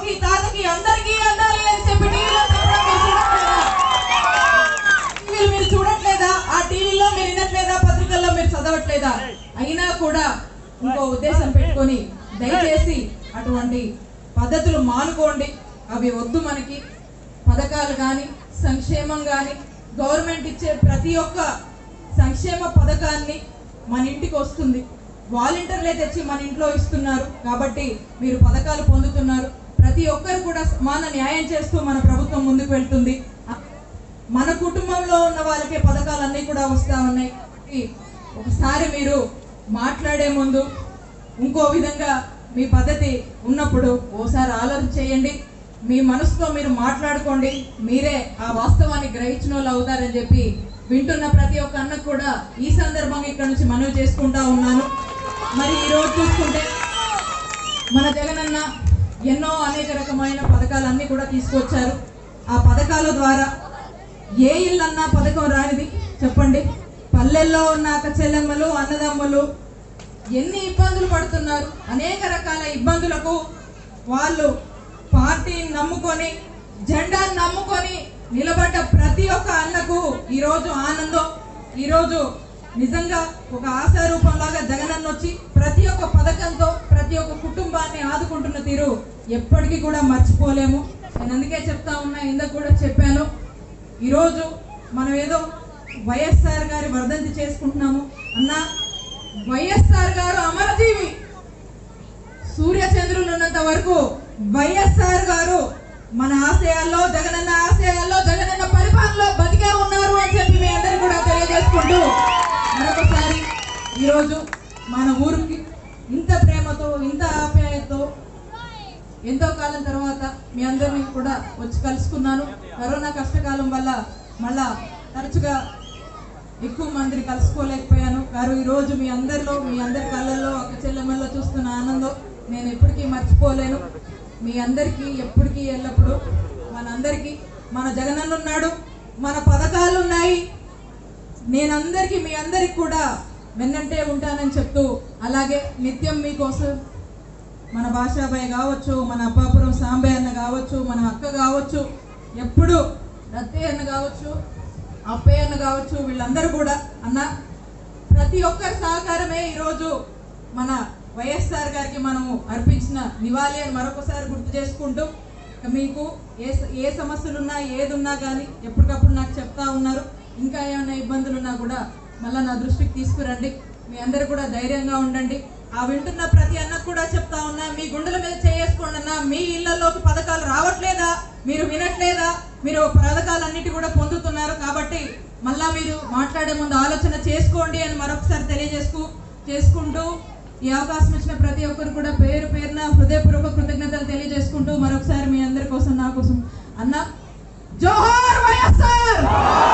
అవ్వకి తాతకి అందరికీ అందాలి అని చెప్పి టీవీలో మీరు చూడట్లేదా? ఆ టీవీలో మీరు వినట్లేదా? పత్రికల్లో మీరు చదవట్లేదా? అయినా కూడా ఇంకో ఉద్దేశం పెట్టుకొని దయచేసి అటువంటి పద్ధతులు మానుకోండి. అవి వద్దు. మనకి పథకాలు కానీ సంక్షేమం కానీ గవర్నమెంట్ ఇచ్చే ప్రతి ఒక్క సంక్షేమ పథకాన్ని మన ఇంటికి వస్తుంది. వాలంటీర్లే తెచ్చి మన ఇంట్లో ఇస్తున్నారు కాబట్టి మీరు పథకాలు పొందుతున్నారు. ప్రతి ఒక్కరు కూడా సమాన న్యాయం చేస్తూ మన ప్రభుత్వం ముందుకు వెళ్తుంది. మన కుటుంబంలో ఉన్న వాళ్ళకే పథకాలన్నీ కూడా వస్తూ ఉన్నాయి. ఒకసారి మీరు మాట్లాడే ముందు ఇంకో విధంగా మీ పద్ధతి ఉన్నప్పుడు ఓసారి ఆలోచన చేయండి. మీ మనసుతో మీరు మాట్లాడుకోండి. మీరే ఆ వాస్తవాన్ని గ్రహించిన వాళ్ళు అవుతారని చెప్పి వింటున్న ప్రతి ఒక్క అన్నకు కూడా ఈ సందర్భంగా ఇక్కడ నుంచి మనవి చేసుకుంటా ఉన్నాను. మరి ఈరోజు చూసుకుంటే మన జగనన్న ఎన్నో అనేక రకమైన పథకాలన్నీ కూడా తీసుకొచ్చారు. ఆ పథకాల ద్వారా ఏ ఇల్లన్నా పథకం రానిది చెప్పండి? పల్లెల్లో ఉన్న అక్క చెల్లెమ్మలు అన్నదమ్ములు ఎన్ని ఇబ్బందులు పడుతున్నారు. అనేక రకాల ఇబ్బందులకు వాళ్ళు పార్టీని నమ్ముకొని జెండాను నమ్ముకొని నిలబడ్డ ప్రతి ఒక్క అన్నకు ఈరోజు ఆనందం. ఈరోజు నిజంగా ఒక ఆశారూపంలాగా జగనన్న వచ్చి ప్రతి ఒక్క పథకంతో ప్రతి ఒక్క కుటుంబాన్ని ఆదుకుంటున్న తీరు ఎప్పటికీ కూడా మర్చిపోలేము. నేను అందుకే చెప్తా ఉన్నా, ఇందాక కూడా చెప్పాను. ఈరోజు మనం ఏదో వైఎస్ఆర్ గారి వర్ధంతి చేసుకుంటున్నాము అన్నా. వైఎస్ఆర్ గారు అమరజీవి. సూర్యచంద్రులు ఉన్నంత వరకు వైఎస్ఆర్ గారు మన ఆశయాల్లో జగనన్న పరిపాలనలో బతికే ఉన్నారు అని చెప్పి మీ అందరూ కూడా తెలియజేసుకుంటూ మరొకసారి ఈరోజు మన ఊరికి ఇంత ప్రేమతో ఇంత ఆప్యాయతతో ఎంతో కాలం తర్వాత మీ అందరినీ కూడా వచ్చి కలుసుకున్నాను. కరోనా కష్టకాలం వల్ల మళ్ళా తరచుగా ఎక్కువ మందిని కలుసుకోలేకపోయాను. గారు ఈరోజు మీ అందరి కళ్ళల్లో అక్క చెల్లెమ్మల్లో చూస్తున్న ఆనందం నేను ఎప్పటికీ మర్చిపోలేను. మీ అందరికీ ఎప్పటికీ ఎల్లప్పుడూ మనందరికీ మన జగనన్న ఉన్నాడు, మన పథకాలు ఉన్నాయి. నేనందరికీ మీ అందరికి కూడా వెన్నంటే ఉంటానని చెప్తూ, అలాగే నిత్యం మీకోసం మన భాషాబాయ్ కావచ్చు, మన అప్పాపురం సాంబయ్య అన్న కావచ్చు, మన అక్క కావచ్చు, ఎప్పుడు రత్తయ్య అన్న కావచ్చు, అప్పయ్య అన్న కావచ్చు, వీళ్ళందరూ కూడా అన్న ప్రతి ఒక్కరి సహకారమే ఈరోజు మన వైఎస్ఆర్ గారికి మనము అర్పించిన నివాళి అని మరొకసారి గుర్తు చేసుకుంటూ, మీకు ఏ సమస్యలున్నా ఏదున్నా కానీ ఎప్పటికప్పుడు నాకు చెప్తా ఉన్నారు. ఇంకా ఏమైనా ఇబ్బందులు ఉన్నా కూడా మళ్ళీ నా దృష్టికి తీసుకురండి. మీ అందరూ కూడా ధైర్యంగా ఉండండి. ఆ వింటున్న ప్రతి అన్నకు కూడా చెప్తా ఉన్నా, మీ గుండెల మీద చేసుకోండి అన్న. మీ ఇళ్లలోకి పథకాలు రావట్లేదా? మీరు వినట్లేదా? మీరు పథకాలన్నిటి కూడా పొందుతున్నారు కాబట్టి మళ్ళా మీరు మాట్లాడే ముందు ఆలోచన చేసుకోండి అని మరొకసారి చేసుకుంటూ ఈ అవకాశం ఇచ్చిన ప్రతి ఒక్కరు కూడా పేరు పేరున హృదయపూర్వక కృతజ్ఞతలు తెలియజేసుకుంటూ మరొకసారి మీ అందరి కోసం నా కోసం అన్న జోహార్ వైఎస్ఆర్.